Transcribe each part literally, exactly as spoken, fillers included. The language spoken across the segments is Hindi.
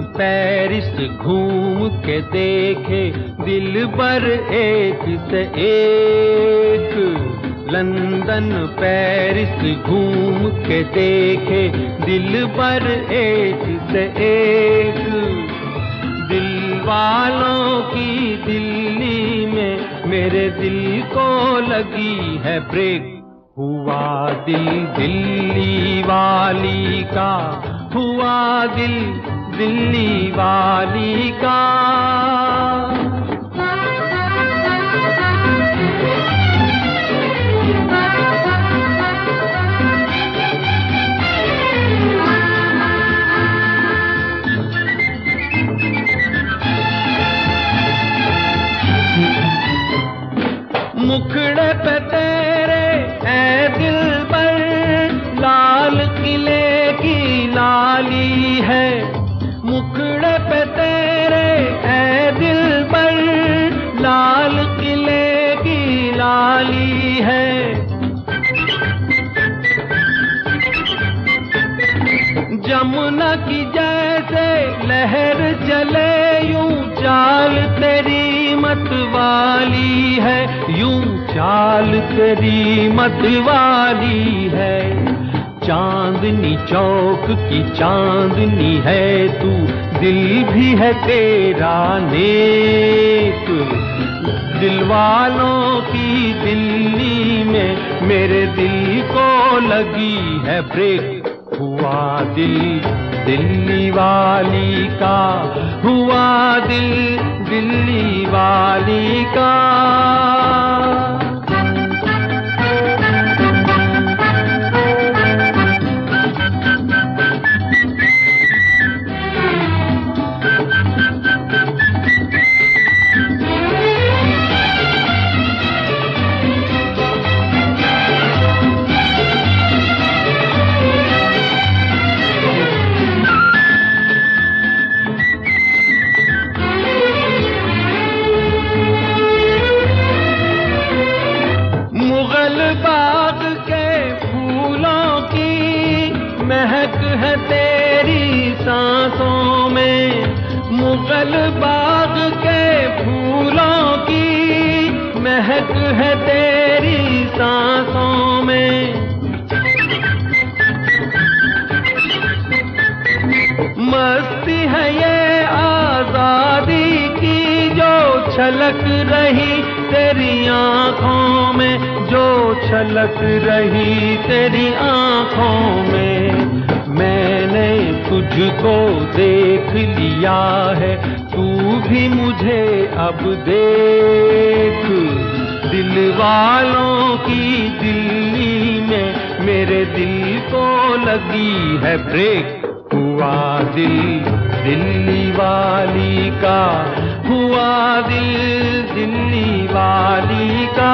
पेरिस घूम के देखे दिल भर एक से एक। लंदन पेरिस घूम के देखे दिल भर एक से एक। दिल वालों की दिल्ली में मेरे दिल को लगी है ब्रेक। हुआ दिल दिल्ली वाली का, हुआ दिल दिल्ली वाली का। मुखड़े पे तेरे ऐ दिल पर लाल किले की लाली है। मुखड़े पे तेरे ऐ दिल पर लाल किले की लाली है। जमुना की जैसे लहर चले यूं चाल तेरी मतवाली है, यूं चाल तेरी मतवाली है। चांदनी चौक की चांदनी है तू, दिल भी है तेरा नेक। दिल वालों की दिल्ली में मेरे दिल को लगी है ब्रेक। हुआ दिल दिल्ली वाली का, हुआ दिल दिल्ली वाली का। बाग के फूलों की महक है तेरी सांसों में। मुगल बाग के फूलों की महक है तेरी सांसों में। मस्ती है ये आजादी की जो छलक रही तेरी आंखों में, जो छलक रही तेरी आंखों में। मैंने तुझको देख लिया है, तू भी मुझे अब देख। दिल वालों की दिल्ली में मेरे दिल को लगी है ब्रेक। हुआ दिल दिल्ली वाली का, हुआ दिल दिल्ली वाली का।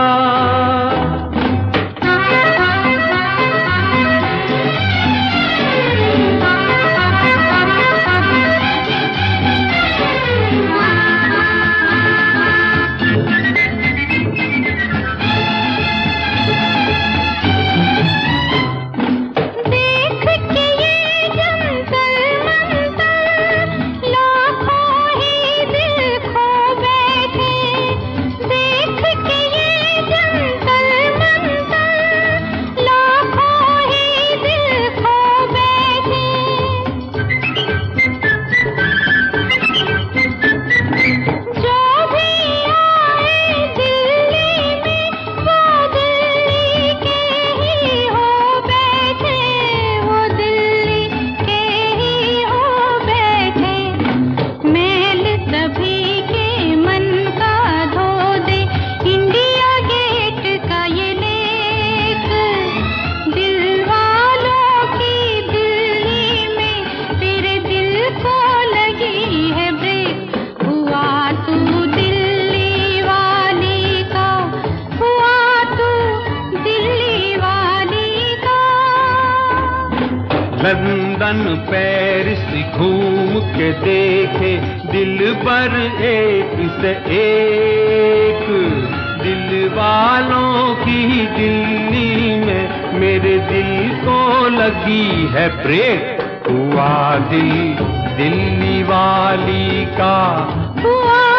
लंदन पेरिस घूम के देखे दिल भर एक से एक। दिल वालों की दिल्ली में मेरे दिल को लगी है ब्रेक। हुआ दिल दिल्ली वाली का, हुआ